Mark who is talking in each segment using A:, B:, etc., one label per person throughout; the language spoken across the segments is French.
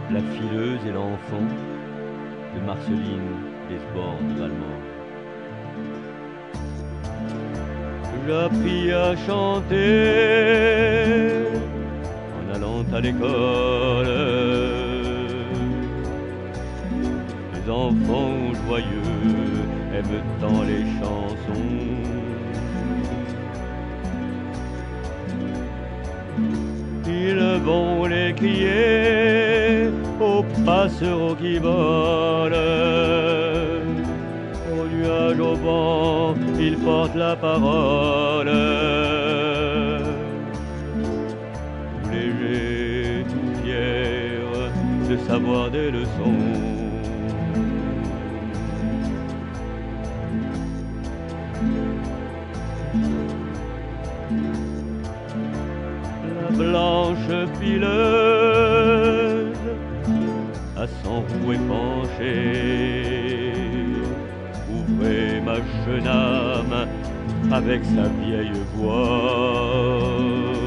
A: la fileuse et l'enfant de Marceline Desbordes-Valmore. J'appris à chanter en allant à l'école. Les enfants joyeux aiment tant les chansons. Ils vont les crier aux passereaux qui volent. Au nuage, au vent, ils portent la parole. Tout léger, tout fier de savoir des leçons. La blanche fileuse à son rouet penché ouvrait ma jeune âme avec sa vieille voix.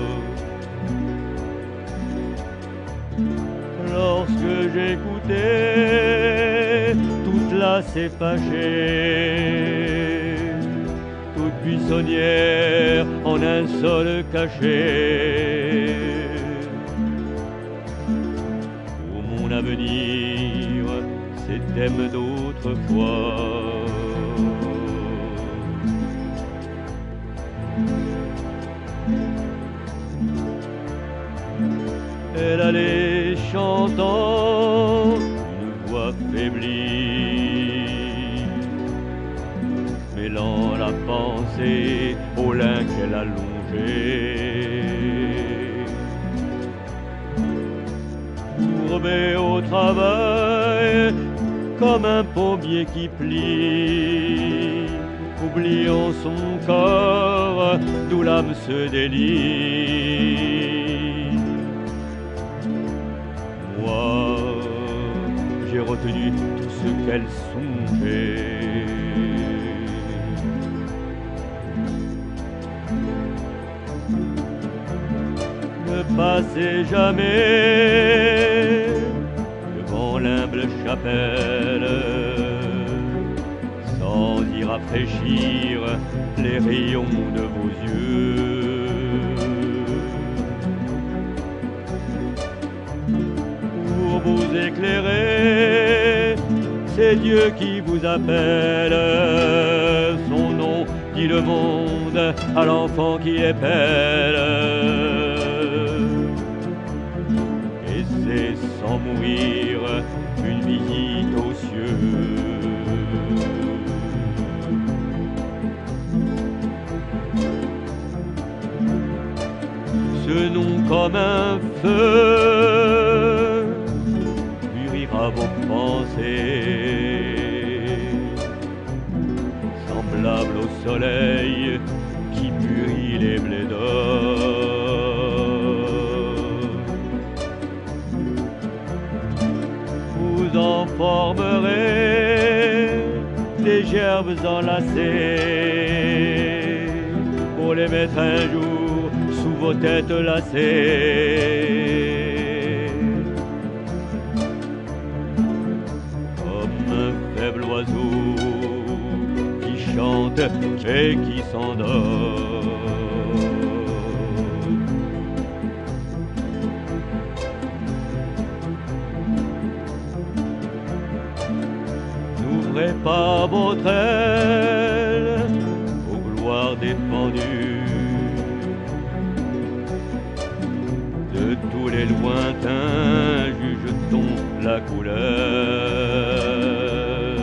A: Lorsque j'écoutais, toute lassée fâchée, toute buissonnière en un seul cachet. Pour mon avenir, ces thèmes d'autrefois. Elle allait chantant une voix faiblie, mêlant la pensée au lin qu'elle allongeait. Courbée au travail comme un pommier qui plie, oubliant son corps d'où l'âme se délie. Moi, j'ai retenu tout ce qu'elle songeait. Ne passez jamais devant l'humble chapelle sans y rafraîchir les rayons de vos yeux. Pour vous éclairer, c'est Dieu qui vous appelle. Son nom dit le monde à l'enfant qui épelle. Et c'est sans mourir une visite aux cieux. Ce nom comme un feu mûrira vos pensées, semblable au soleil qui purrit les blés d'or. Vous en formerez des gerbes enlacées pour les mettre un jour sous vos têtes lacées. Comme un faible oiseau qui chante et qui s'endort. N'ouvrez pas votre aile aux gloires défendues de tous les lointains, juge-t-on la couleur.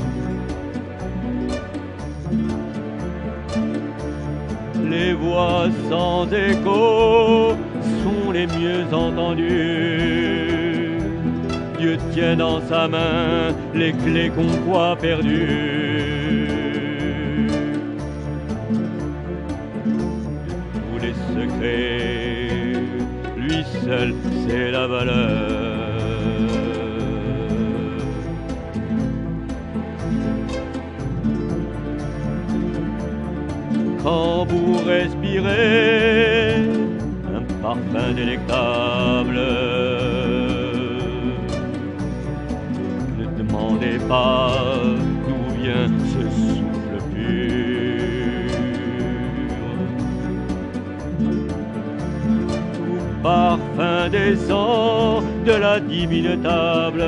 A: Les voix sans écho sont les mieux entendues. Dieu tient dans sa main les clés qu'on croit perdues. De tous les secrets, lui seul c'est la valeur. Quand vous respirez un parfum délectable, pas d'où vient ce souffle pur. Tout parfum descend de la divine table.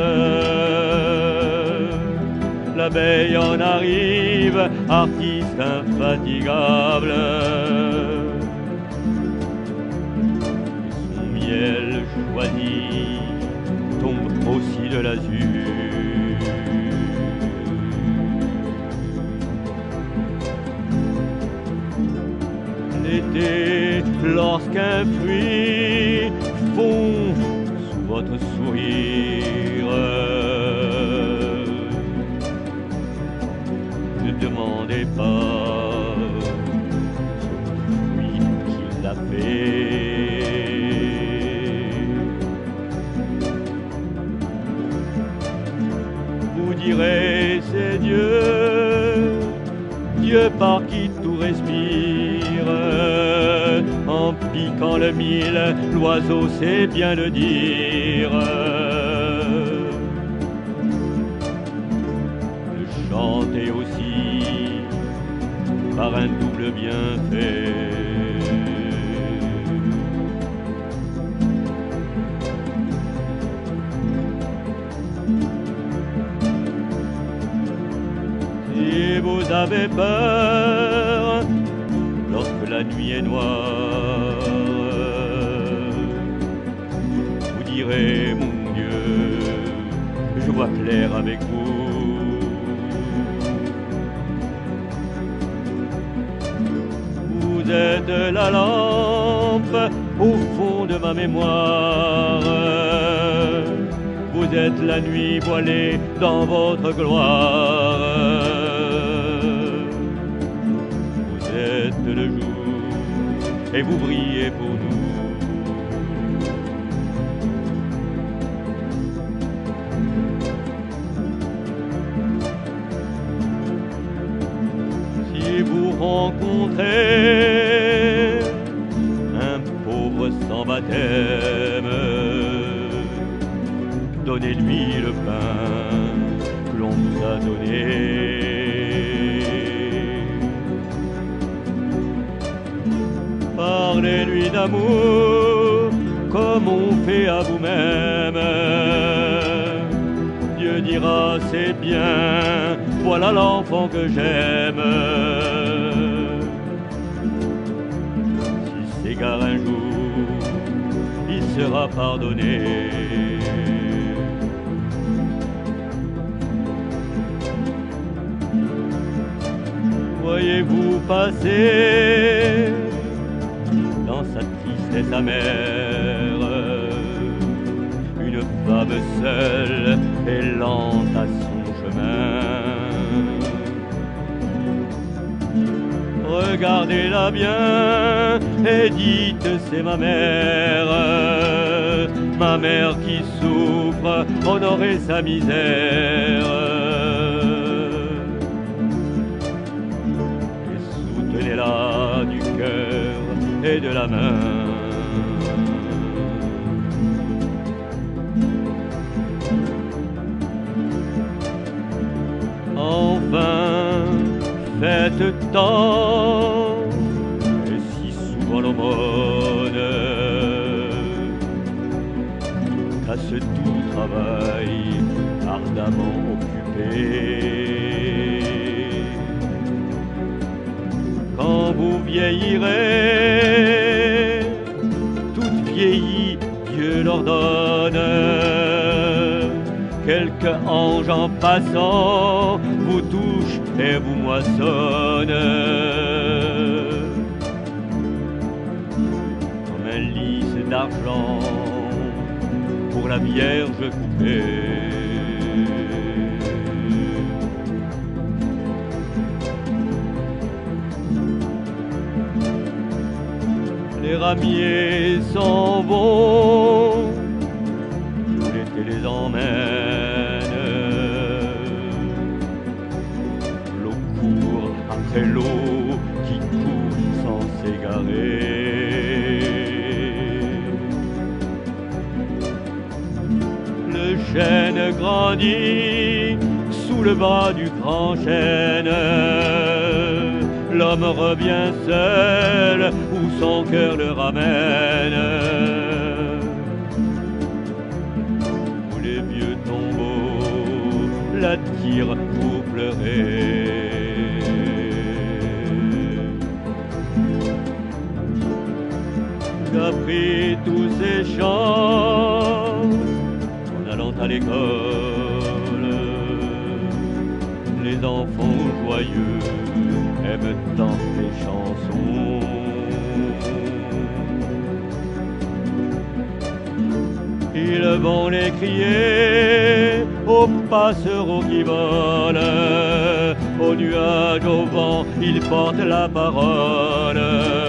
A: L'abeille en arrive, artiste infatigable. Son miel choisi tombe aussi de l'azur. L'été, lorsqu'un fruit fond sous votre sourire, ne demandez pas celui qui l'a fait. Vous direz c'est Dieu, Dieu par qui tout respire. En piquant le mille, l'oiseau sait bien le dire. Le chanter aussi par un double bienfait. Si vous avez peur lorsque la nuit est noire, vous direz mon Dieu, je vois clair avec vous. Vous êtes la lampe au fond de ma mémoire. Vous êtes la nuit voilée dans votre gloire. Vous êtes le jour et vous brillez pour nous. Si vous rencontrez un pauvre sans baptême, donnez-lui le pain que l'on vous a donné. Parlez-lui d'amour comme on fait à vous-même. Dieu dira c'est bien, voilà l'enfant que j'aime. S'il s'égare un jour, il sera pardonné. Voyez-vous passer dans sa tristesse amère une femme seule et lente à son chemin. Regardez-la bien et dites c'est ma mère qui souffre, honorez sa misère. Soutenez-la du cœur et de la main. Enfin, faites tant et si souvent l'aumône qu'à ce doux travail ardemment occupé. Quand vous vieillirez, toute vieillie, Dieu leur donne quelque ange en passant vous touche et vous moissonne comme un lys d'argent pour la Vierge coupée. Les ramiers s'en vont, l'été les emmène. L'eau court après l'eau qui coule sans s'égarer. Le chêne grandit sous sous le bras du grand chêne. L'homme revient seul où son cœur le ramène. Où les vieux tombeaux l'attirent pour pleurer. J'appris tous ces chants en allant à l'école. Les enfants joyeux aiment tant ces chansons. Ils vont les crier aux passereaux qui volent, aux nuages, au vent, ils portent la parole.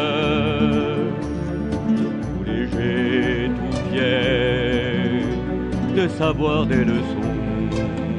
A: Tout léger, tout fier de savoir des leçons.